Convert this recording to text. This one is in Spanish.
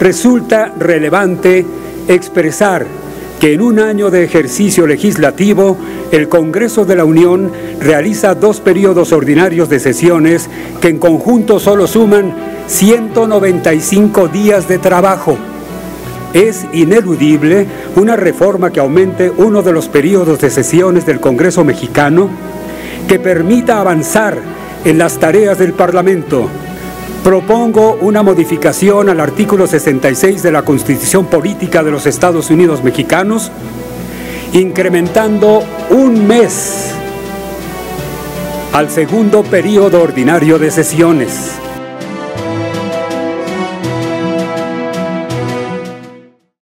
resulta relevante expresar que en un año de ejercicio legislativo, el Congreso de la Unión realiza 2 periodos ordinarios de sesiones que en conjunto solo suman 195 días de trabajo. Es ineludible una reforma que aumente uno de los periodos de sesiones del Congreso mexicano, que permita avanzar en las tareas del Parlamento. Propongo una modificación al artículo 66 de la Constitución Política de los Estados Unidos Mexicanos, incrementando 1 mes al segundo periodo ordinario de sesiones.